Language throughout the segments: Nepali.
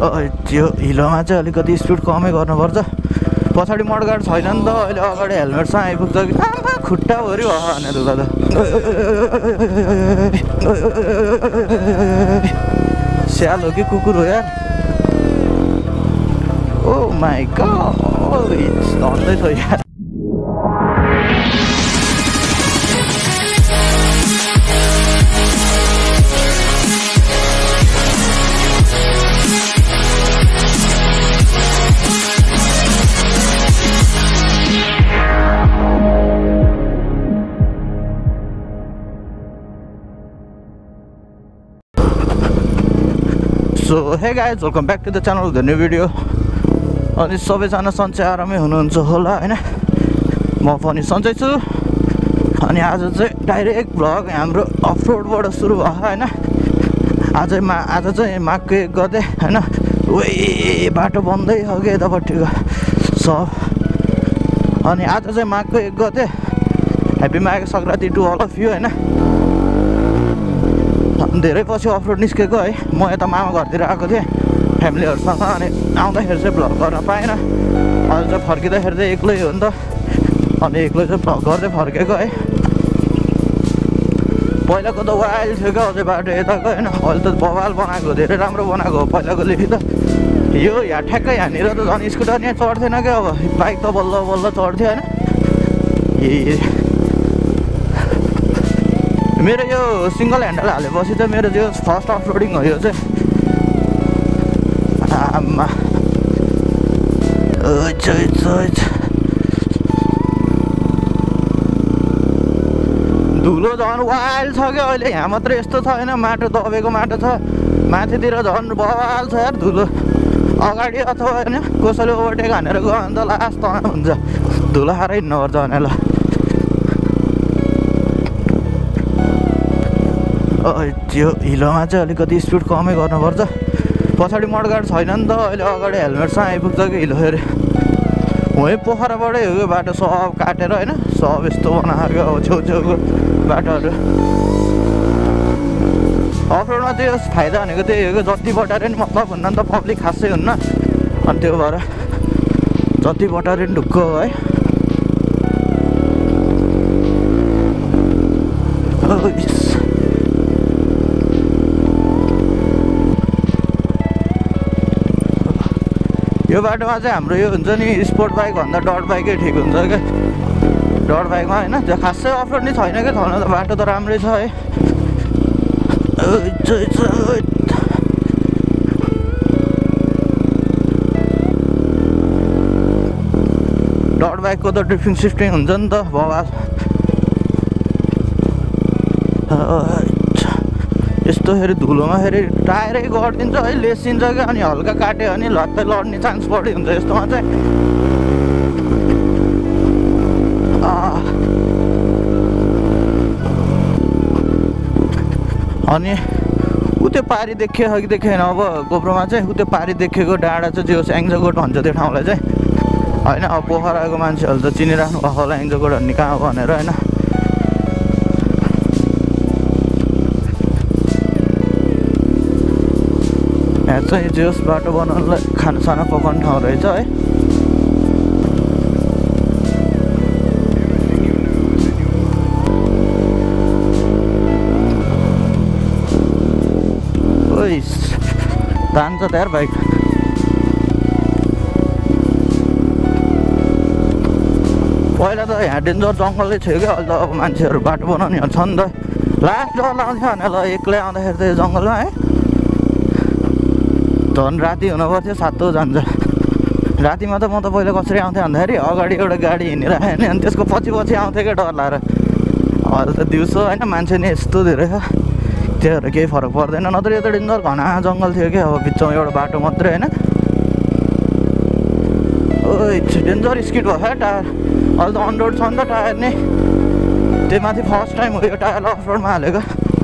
त्यो हिलोमा चाहिँ अलिकति स्पिड कमै गर्नुपर्छ। पछाडि मडगाड छैन नि त, अहिले अगाडि हेलमेटसँग आइपुग्छ कि खुट्टा भरि भयो भने दुला त। स्याल हो कि कुकुर हो यार? ओ माई गॉड, धन्दै छ यार। So hey guys, welcome back to the channel, the new video. अनि सबैजना सन्चै आरामै हुनुहुन्छ होला होइन? म पनि सन्चै छु। अनि आज चाहिँ डाइरेक्ट भ्लग हाम्रो अफरोडबाट सुरु भयो होइन? आज चाहिँ माघको 1 गते होइन? उही बाटो बन्दै हो कि यतापट्टिको सब। अनि आज चाहिँ माघको 1 गते, happy Maghe Sankranti to all of you होइन? धेरै पछि अफरोड निस्केको है। म यता मामा घरतिर आएको थिएँ फ्यामिलीहरूसँग, अनि आउँदाखेरि चाहिँ भ्लग गर्न पाएन। अहिले चाहिँ फर्किँदाखेरि चाहिँ एक्लै हो नि त, अनि एक्लै चाहिँ भ्लग गर्दै फर्केको है। पहिलाको त वाइल्ड थियो क्या अझै बाटो यताको होइन? अहिले त बवाल बनाएको, धेरै राम्रो बनाएको हो पहिलाको देखि त। यो यहाँ ठ्याक्कै यहाँनिर त झन् स्कुटर यहाँ चढ्थेन क्या, अब बाइक त बल्ल बल्ल चढ्थ्यो होइन? मेरो यो सिङ्गल ह्यान्डल हालेपछि चाहिँ मेरो जो फर्स्ट अफरोडिङ हो यो चाहिँ। आमा धुलो झन् वाइल्ड छ क्या अहिले। यहाँ मात्रै यस्तो छ होइन? माटो दबेको माटो छ, माथितिर झन् बवाल छ यार धुलो। अगाडि अथवा होइन कसैले ओभरटेक हानेर गयो भने त लास्ट तनाव हुन्छ। धुलो खाएर हिँड्नुपर्छ भने ल। त्यो हिलोमा चाहिँ अलिकति स्पिड कमै गर्नुपर्छ। पछाडि मडगाड छैन नि त, अहिले अगाडि हेलमेटसँग आइपुग्छ कि हिलो फेरि। वहीँ पोखराबाटै हो कि बाटो सब काटेर होइन? सब यस्तो बनाएको अब छेउछेउको बाटोहरू। अफरोडमा चाहिँ यो फाइदा भनेको त्यही हो कि जति बटारे नि मतलब हुन्न नि त, पब्लिक खासै हुन्न। अनि त्यो भएर जति बटारे नि ढुक्क हो है। यो बाटोमा चाहिँ हाम्रो यो हुन्छ नि स्पोर्ट बाइक भन्दा डट बाइकै ठिक हुन्छ क्या। डट बाइकमा होइन त्यो खासै अफरोड नि छैन क्या, छैन त बाटो त राम्रै छ है। डट बाइकको त ड्रिफ्टिङ सिफ्टिङ हुन्छ नि त बवाल। यस्तो फेरि धुलोमा फेरि टायरै गरिदिन्छ है, लेसिन्छ क्या। अनि हल्का काट्यो भने लट्टै लड्ने चान्स बढी हुन्छ यस्तोमा चाहिँ। अनि उ त्यो पारी देखियो कि देखेन अब गोप्रोमा चाहिँ? उ त्यो पारी देखेको डाँडा चाहिँ जो एङ्जोगोट भन्छ त्यो ठाउँलाई चाहिँ होइन? अब पोखराको मान्छेहरू त चिनिराख्नु भएको होला एङ्जोगोट भन्ने कहाँ हो भनेर होइन? यहाँ चाहिँ जोस बाटो बनाउनुलाई खानासाना पकाउने ठाउँ रहेछ है। तान्छ त यार बाइक। पहिला त यहाँ डेन्जर जङ्गलै थियो क्या, अहिले त अब मान्छेहरू बाटो बनाउनेहरू छ नि त। लास्ट डर लाउँथ्यो भने ल एक्लै आउँदाखेरि त यो जङ्गलमा है झन् राति हुनु पर्थ्यो, 7 जान्छ रातिमा। त म त पहिला कसरी आउँथेँ भन्दाखेरि अगाडि एउटा गाडी हिँडिरहेको नि, अनि त्यसको पछि आउँथेँ क्या डर लाएर। अहिले त दिउँसो होइन मान्छे नि यस्तो धेरै छ, त्यो भएर केही फरक पर्दैन। नत्र यो त डेन्जर घना जङ्गल थियो क्या, अब बिचमा एउटा बाटो मात्रै होइन? डेन्जर स्किड भयो क्या टायर। अहिले त अन रोड छ नि त टायर नै, त्यही माथि फर्स्ट टाइम हो यो टायर अफ रोडमा हालेको।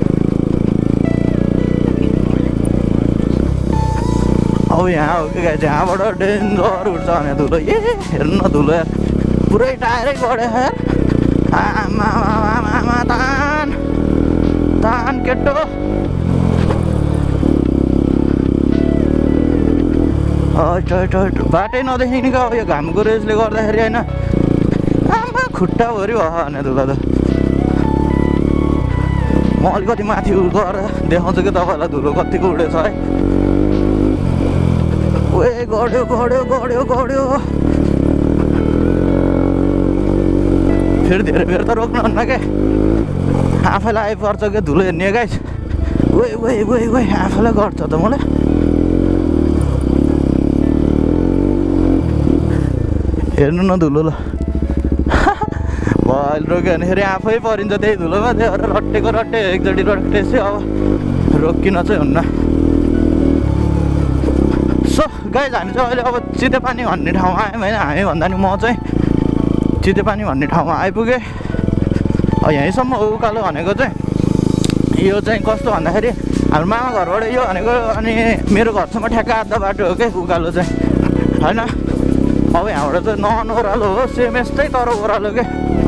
अब यहाँ हो कि गाइस, यहाँबाट डेन्जर उठ्छ भने धुलो। हेर्नु न धुलो यार, पुरै टायरै गढ्यो यार। आमा तान तान केटो। बाटै नदेखिने क्या यो घामको रेसले गर्दाखेरि होइन आमा खुट्टाभरि भयो भने धुलो त म अलिकति माथि गएर देखाउँछु कि तपाईँलाई धुलो कतिको उडेछ है ओए गड्यो गड्यो गड्यो गड्यो फेरि धेरै बेर त रोक्नुहुन्न क्या आफैलाई आइपर्छ क्या धुलो हेर्ने गाइस ओए ओए ओए ओए आफैलाई गर्छ त मलाई हेर्नु न धुलो ल भइल रोक्यो भने फेरि आफै परिन्छ त्यही धुलोमा त्यही भएर रट्टेको रट्टे एकचोटि रट्टेपछि अब रोकिन चाहिँ हुन्न सो गाइस हामी चाहिँ अहिले अब चितेपानी भन्ने ठाउँमा आयौँ होइन हामी भन्दा नि म चाहिँ चितेपानी भन्ने ठाउँमा आइपुगेँ यहीँसम्म उकालो भनेको चाहिँ यो चाहिँ कस्तो भन्दाखेरि हाम्रो मामा घरबाट यो भनेको अनि मेरो घरसम्म ठ्याक्क आधा बाटो हो क्या उकालो चाहिँ होइन अब यहाँबाट चाहिँ नन ओह्रालो हो सेम यस्तै तर ओह्रालो के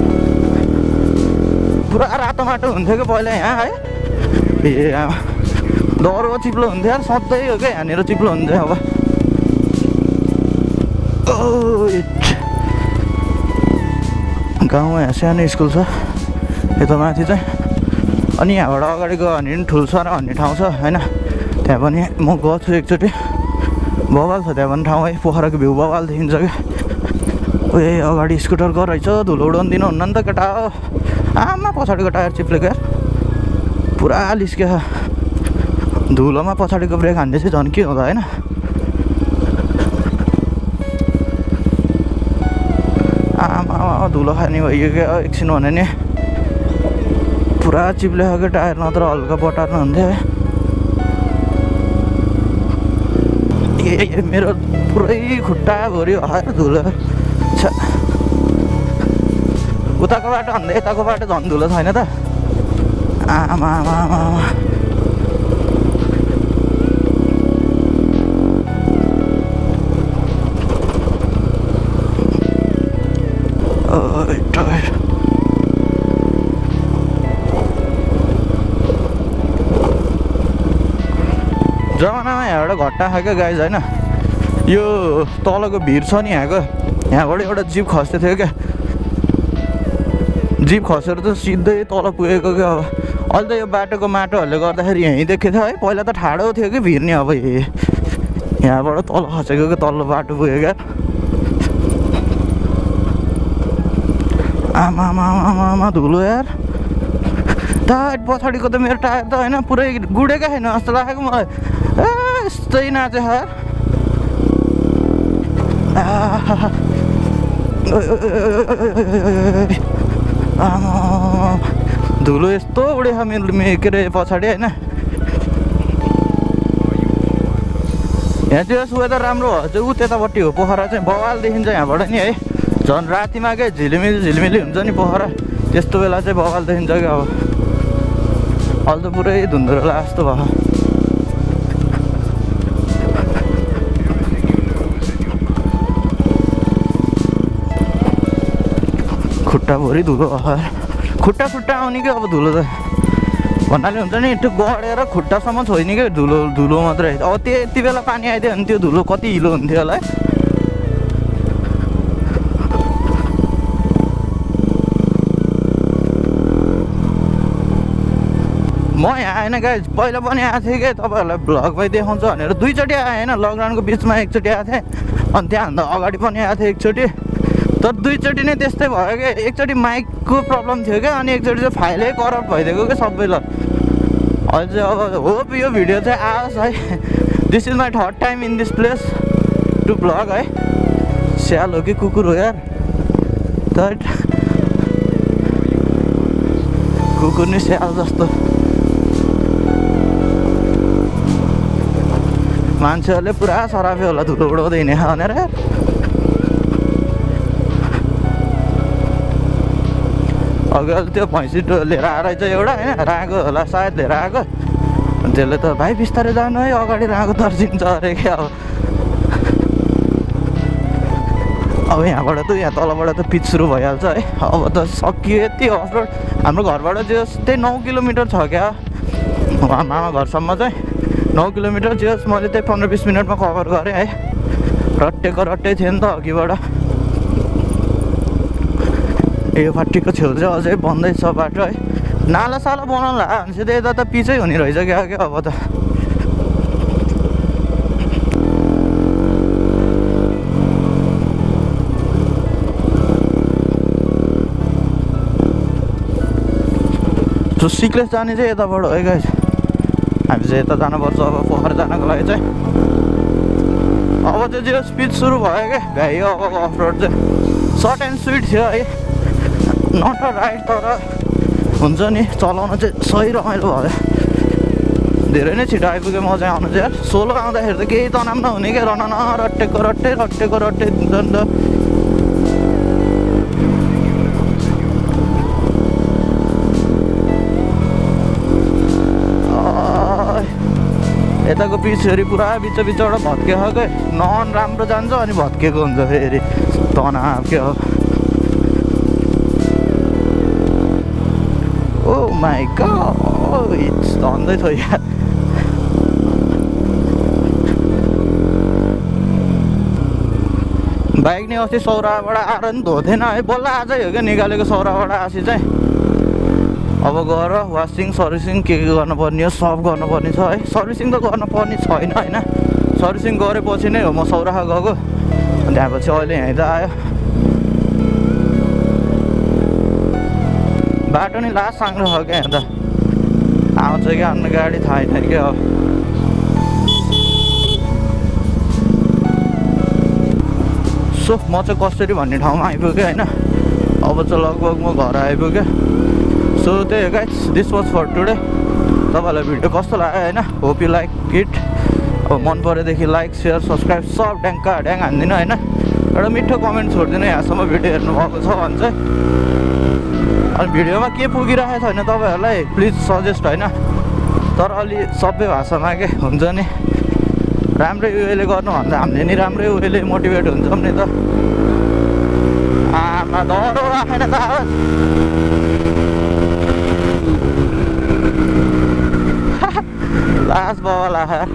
पुरा रातो माटो हुन्थ्यो कि पहिला यहाँ है ए डह्रो चिप्लो हुन्थ्यो यार सधैँ हो क्या यहाँनिर चिप्लो हुन्थ्यो अब गाउँमा यहाँ सानो स्कुल छ यता माथि चाहिँ अनि यहाँबाट अगाडि गयो भने पनि ठुल्सरा भन्ने ठाउँ छ होइन त्यहाँ पनि म गएको छु एकचोटि बवाल छ त्यहाँ पनि ठाउँ है पोखराको भ्यू बवाल देखिन्छ क्या उयो अगाडि स्कुटर गएर रहेछ धुलो उडाउनु दिनुहुन्न नि त केटा हो आमा पछाडिको टायर चिप्लेको यार पुरा लिस्क्यो धुलोमा पछाडिको ब्रेक हान्दै चाहिँ झन् के हुँदा होइन आमा धुलो खाने भइयो क्या एकछिन भने नि पुरा चिप्लेको क्या टायर नत्र हल्का बटार्नु हुन्थ्यो है ए मेरो पुरै खुट्टा भरि हर धुलो छ उताको बाटो भन्दा यताको बाटो झन् धुलो छैन त आमा आमा आमा जमानामा यहाँबाट घट्टा खायो गाइज होइन यो तलको भिर छ नि यहाँबाट एउटा जिप खस्दै थियो क्या जिप खसेर त सिधै तल पुगेको क्या अब अहिले त यो बाटोको माटोहरूले गर्दाखेरि यहीँ देखेको थियो है पहिला त ठाडो थियो कि भिर नि अब यहाँबाट तल खसेको क्या तल्लो बाटो पुग्यो क्या आमा आमा आमा आमा धुलो यार टायर पछाडिको त मेरो टायर त होइन पुरै गुडेकै छैन जस्तो लागेको मलाई यस्तै नाचे यार आमा धुलो यस्तो उडेछ मेरो के अरे पछाडि होइन यहाँ चाहिँ वेदर राम्रो भयो चाहिँ ऊ त्यतापट्टि हो पोखरा चाहिँ बवाल देखिन्छ यहाँबाट नि है झन् रातिमा क्या झिलिमिली झिलिमिली हुन्छ नि पोखरा त्यस्तो बेला चाहिँ बवाल देखिन्छ क्या अब अहिले त पुरै धुन्द्रोला जस्तो भयो खुट्टाभरि धुलो खुट्टा खुट्टा आउने क्या अब धुलो त भन्नाले हुन्छ नि त्यो गडेर खुट्टासम्म छोइने क्या धुलो धुलो मात्रै अब त्यति बेला पानी आइदियो भने त्यो धुलो कति हिलो हुन्थ्यो होला है म यहाँ आएन क्या पहिला पनि आएको थिएँ क्या तपाईँहरूलाई भ्लगमै देखाउँछ भनेर दुईचोटि आएँ होइन लकडाउनको बिचमा एकचोटि आएको थिएँ अनि त्यहाँभन्दा अगाडि पनि आएको थिएँ एकचोटि तर दुईचोटि नै त्यस्तै भयो क्या एकचोटि माइकको प्रब्लम थियो क्या अनि एकचोटि चाहिँ फाइलै करप्ट भइदिएको क्या सबैलाई अहिले चाहिँ अब होप यो भिडियो चाहिँ आओस् है this is my third time in this place to vlog है स्याल हो कि कुकुर हो यार थर्ड कुकुर नि स्याल जस्तो मान्छेहरूले पुरा सराफे होला धुलो उडाउँदैन भनेर अघि त्यो भैँसी लिएर आएर चाहिँ एउटा होइन रागो होला सायद लिएर आएको त्यसले त भाइ बिस्तारै जानु है अगाडि रागो तर्सिन्छ अरे क्या अब यहाँबाट त यहाँ तलबाट त पिच सुरु भइहाल्छ है अब त सकियो यति अफरोड हाम्रो घरबाट चाहिँ 9 किलोमिटर छ क्या मामा घरसम्म चाहिँ 9 किलोमिटर जस मैले त्यही 15-20 मिनटमा कभर गरेँ है रट्टेको रट्टै थियो नि त अघिबाट। यो फाटीको छेउ चाहिँ अझै बन्दैछ बाटो है। नाला साला बनाउनु लाग्यो भने चाहिँ यता त पिचै हुने रहेछ क्या अब त। सिक्लेस जाने चाहिँ यताबाट है गाइस। हामी चाहिँ यता जानुपर्छ अब पोखरा जानको लागि चाहिँ। अब चाहिँ जो स्पिड सुरु भयो क्या भ्याइयो अब अफ रोड चाहिँ। सर्ट एन्ड स्विट थियो है, नट अ राइड, तर हुन्छ नि चलाउन चाहिँ सही रमाइलो भयो। धेरै नै छिटो आइपुग्यो मजा आउनु चाहिँ यार। सोलो आउँदाखेरि त केही तनाव नहुने क्या, रन रट्टेको रट्टे रट्टेको रट्टे दिन्छ नि त। यताको पिचहरू पुरा बिचबाट भत्केको क्या, नन राम्रो जान्छ अनि भत्केको हुन्छ फेरि तनाव के हो। ओ माई गॉड इट्स धन्दै थियो यार। बाइक नि अस्ति सौराबाट आएर नि धोथेन है, बल्ल आजै हो क्या निकालेको सौराबाट आसी चाहिँ। अब गएर वासिङ सर्भिसिङ के गर्नुपर्ने हो सब गर्नुपर्ने छ है। सर्भिसिङ त गर्नुपर्ने छैन होइन, सर्भिसिङ गरेपछि नै हो म सौराहा गएको। त्यहाँपछि अहिले यहीँ त आयो। बाटो नि लास्ट साङ्ग्रो छ क्या यहाँ त, आउँछ क्या अन्य गाडी थाहै छैन क्या। सो म चाहिँ कसरी भन्ने ठाउँमा आइपुगेँ होइन। अब चाहिँ लगभग म घर आइपुगेँ। सो त्यही हो guys, this was for today. तपाईँहरूलाई भिडियो कस्तो लाग्यो होइन, होप यु लाइक इट। अब मन परेदेखि लाइक सेयर सब्सक्राइब सब ड्याङ्का ड्याङ हान्दिनँ होइन। एउटा मिठो कमेन्ट छोडिदिनु यहाँसम्म भिडियो हेर्नुभएको छ भने चाहिँ। अनि भिडियोमा के पुगिरहेको छैन तपाईँहरूलाई प्लिज सजेस्ट होइन, तर अलि सबै भाषामा के हुन्छ नि राम्रै वेले गर्नुभन्दा हामीले नि राम्रै वेले मोटिभेट हुन्छौँ नि त। आमा डरो राखेन त लास्ट बवाला है।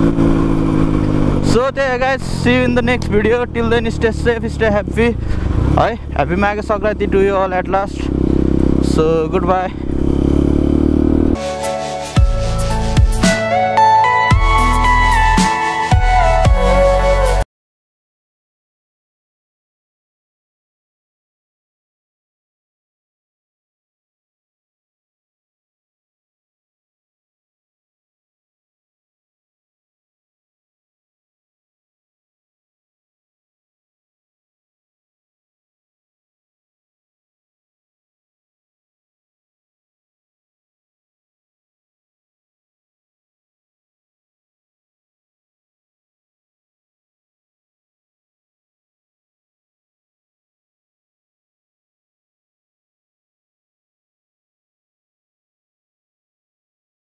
So there guys, see you in the next video. Till then stay safe, stay happy. Happy Maga Sagrati to you all at last. So goodbye.